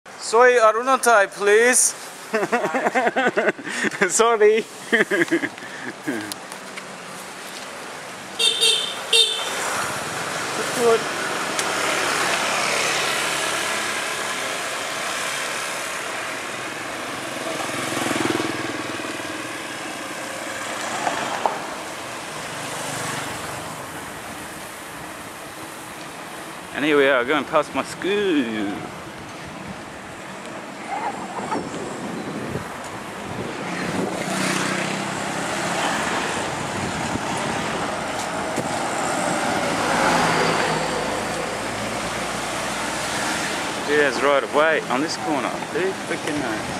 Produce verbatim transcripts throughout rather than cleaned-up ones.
Soy Arunatai, please. Sorry. Good. And here we are going past my school. There's right away on this corner. Who freaking knows?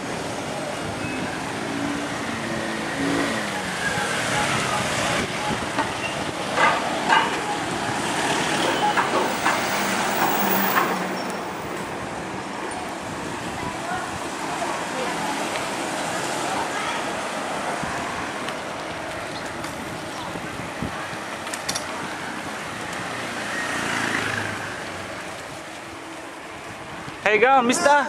How you going, mister?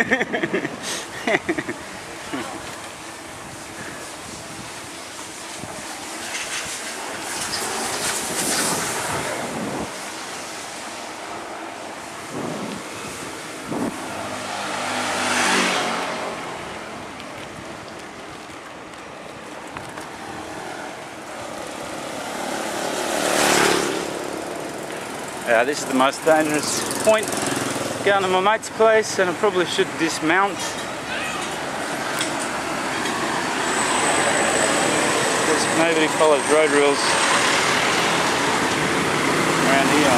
Yeah, this is the most dangerous point. Going to my mate's place, and I probably should dismount. Because nobody follows road rules around here.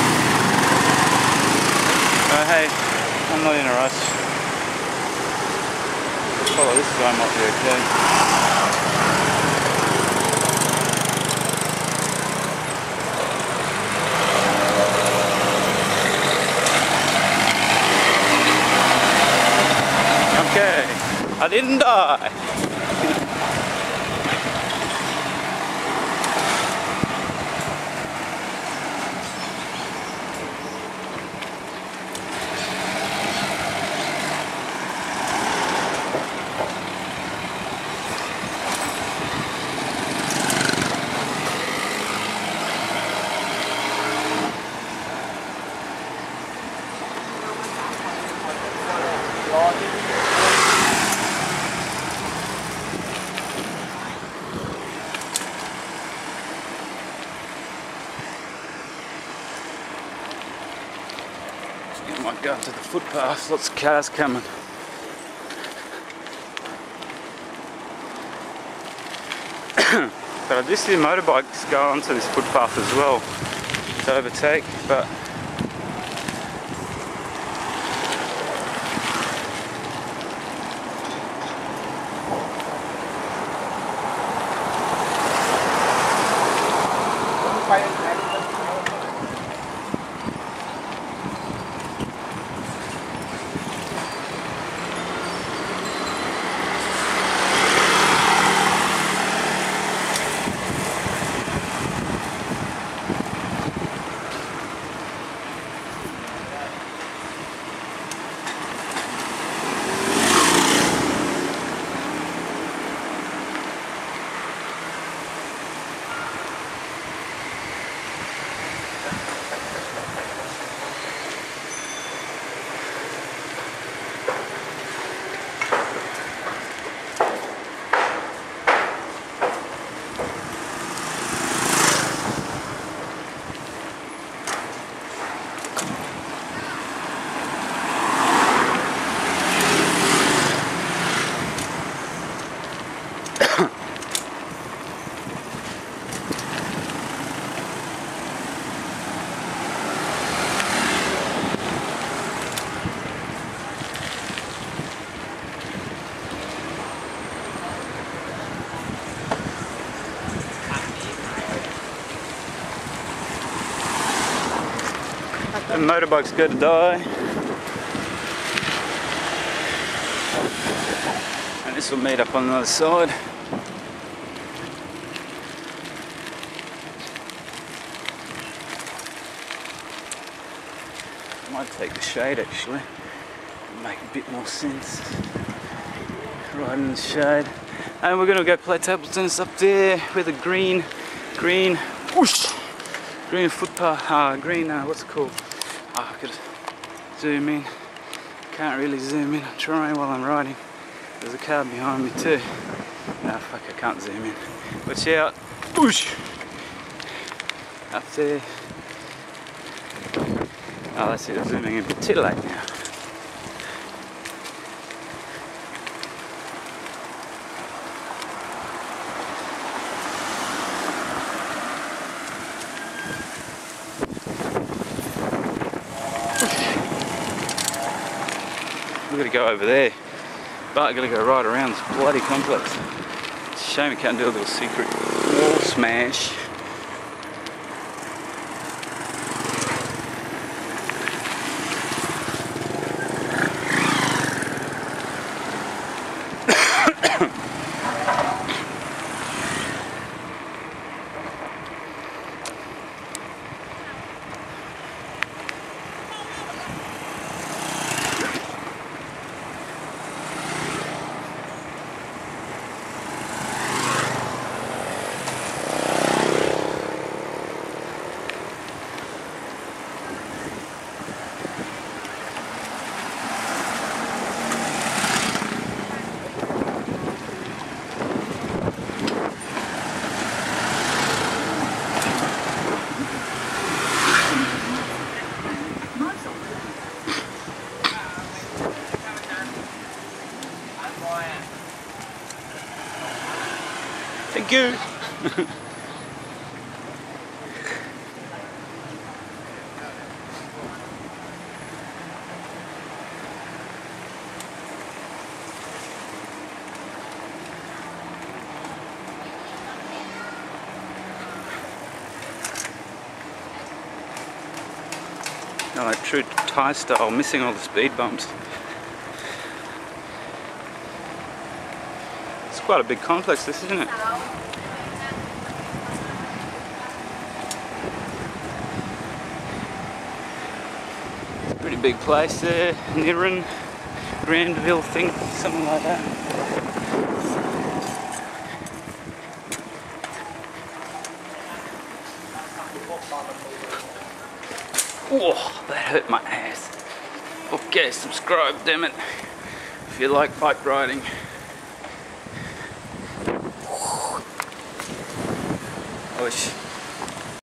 Oh hey, I'm not in a rush. Follow this guy, might be okay. Okay, I didn't die. I might go onto the footpath, lots of cars coming. But I do see motorbikes go onto this footpath as well to overtake, but the motorbike's go to die. And this will meet up on the other side. I might take the shade actually. make a bit more sense. Right in the shade. And we're gonna go play table tennis up there with a green, green, whoosh, green footpath, uh, green, uh, what's it called? Oh, I could zoom in. Can't really zoom in. I'm trying while I'm riding. There's a car behind me too. No, fuck, I can't zoom in. Watch out. Whoosh! Up there. Oh, that's it. I'm zooming in. Too late now. We're gonna go over there, but I'm gonna go right around this bloody complex. It's a shame we can't do a little secret wall smash. Thank you. No, like true Thai style, missing all the speed bumps. It's quite a big complex, this, isn't it? It's a pretty big place there, Niran, Grandville thing, something like that. Oh, that hurt my ass. Okay, subscribe, damn it, if you like bike riding. I wish